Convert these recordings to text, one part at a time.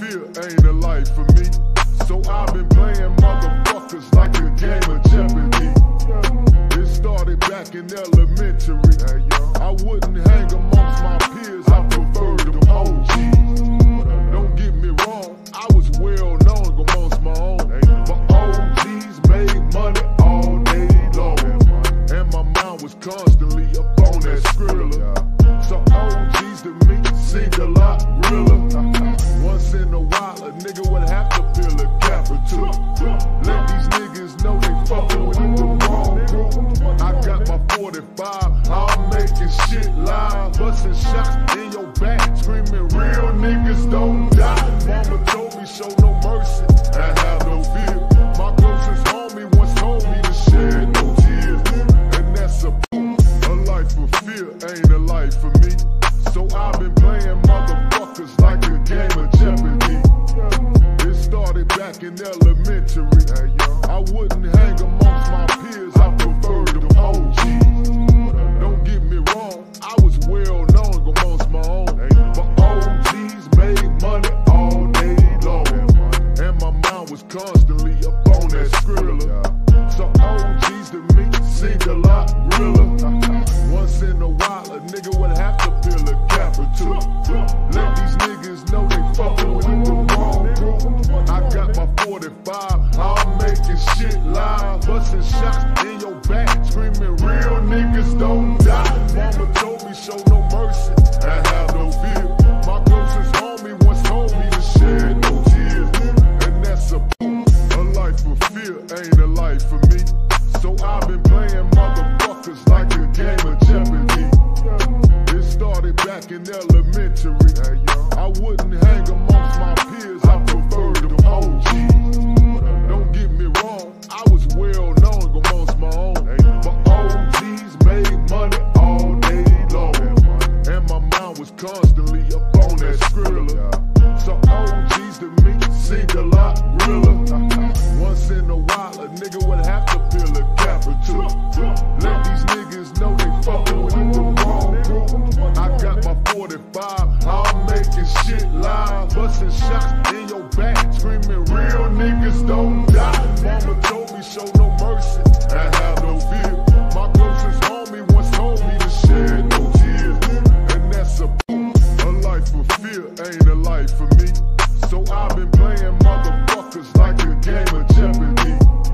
fear ain't a life for me. So I've been playing motherfuckers like a game of Jeopardy. It started back in elementary. I wouldn't hang amongst my peers, I preferred them OGs. Don't get me wrong, I was well known amongst my own. But OGs made money all day long, and my mind was constantly up on that Skrilla. So OGs to me seemed a lot realer. Once in a while, a nigga would have to fill a gap or two. Let these niggas know they fucking with the wrong group. I got my 45, I'm making shit live, busting shots in your back, screaming real niggas don't die. Mama told me show no mercy and have no fear. My closest homie once told me to shed no tears, and that's a life of fear ain't a life for me. So I've been playing motherfuckers like a game of Jeopardy. It started back in elementary. I wouldn't hang amongst my peers, I preferred them OGs. Don't get me wrong, I was well known amongst my own. But OGs made money all day long, and my mind was constantly up on that Skrilla. So OGs to me seemed a lot realer. Once in a while, a nigga would have to fill a gap or two. Let these niggas know they fucking with the wrong group. I got my 45, I'm making shit live, busting shots in your back, screaming real niggas don't die. Mama told me show no mercy and have no fear. My closest homie once told me to shed no tears, and that's a life of fear ain't a life for me. So I've been playing motherfuckers like a game of Jeopardy. It started back in elementary. I wouldn't hang amongst my peers, I preferred them OGs. Don't get me wrong, I was well known amongst my own. But OGs made money all day long, and my mind was constantly up on that Skrilla. So OGs to me seemed a lot realer. Once in a while, a nigga would have to fill a gap or two. Let these niggas know they fucking with the wrong group. I got my 45, I'm making shit live, busting shots in your back, screaming real niggas don't die. Mama told me show no mercy and have no fear. My closest homie once told me to shed no tears, and that's a life of fear ain't a life for me. So I've been playing motherfuckers like a game of Jeopardy.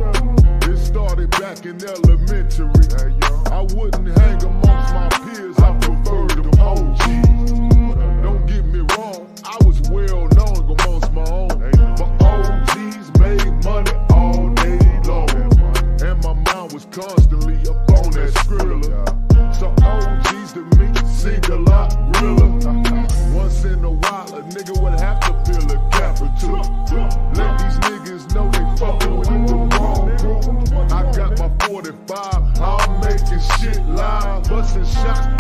It started back in elementary. I wouldn't hang amongst my peers, I preferred them OGs. Don't get me wrong, I was well known amongst my own. But OGs made money all day long, and my mind was constantly up on that Skrilla. So OGs to me seemed a lot realer. Once in a while, a nigga would have to fill a gap or two. Let these niggas know they fucking with the wrong group. I got my 45, I'm making shit live, busting shots